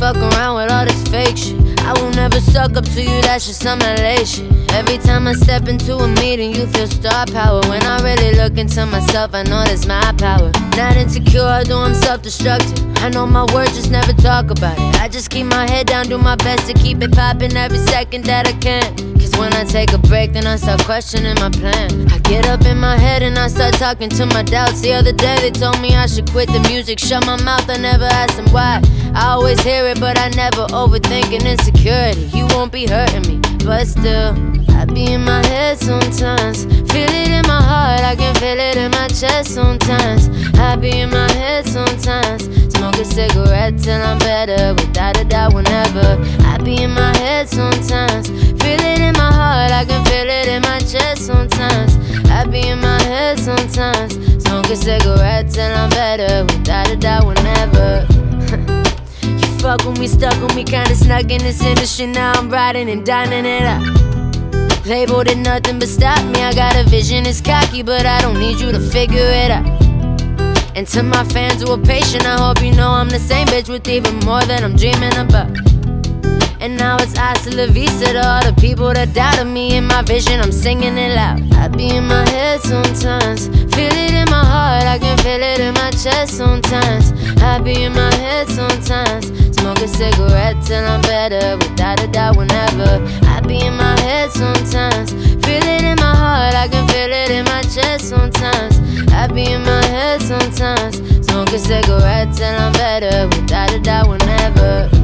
fuck around with all this fake shit. I will never suck up to you, that's just some LA shit. Every time I step into a meeting, you feel star power. When I really look into myself, I know that's my power. Not insecure, although I'm self-destructive. I know my words, just never talk about it. I just keep my head down, do my best to keep it popping every second that I can. Cause when I take a break, then I start questioning my plan. I get up in my head and I start talking to my doubts. The other day they told me I should quit the music, shut my mouth, I never asked them why. I always hear it, but I never overthink an insecurity. You won't be hurting me, but still I be in my head sometimes. Feel it in my heart, I can feel it in my chest sometimes. I be in my head sometimes. Smoke a cigarette till I'm better, without a doubt whenever. I be in my head sometimes. Feel it in my heart, I can feel it in my chest sometimes. I be in my head sometimes. Smoke a cigarette till I'm better, without a doubt whenever. You fuck with me, stuck with me, kinda snuck in this industry. Now I'm riding and dining it up. Label did nothing but stop me. I got a vision, it's cocky, but I don't need you to figure it out. And to my fans who are patient, I hope you know I'm the same bitch with even more than I'm dreaming about. And now it's hasta la vista to all the people that doubted me. In my vision, I'm singing it loud. I be in my head sometimes. Feel it in my heart, I can feel it in my chest sometimes. I be in my head sometimes. Smoke a cigarette till I'm better, without a doubt whenever. I be in my head sometimes. Feel it in my heart, I can feel it in my chest sometimes. I be in my head sometimes. Smoke a cigarette till I'm better, without a doubt whenever.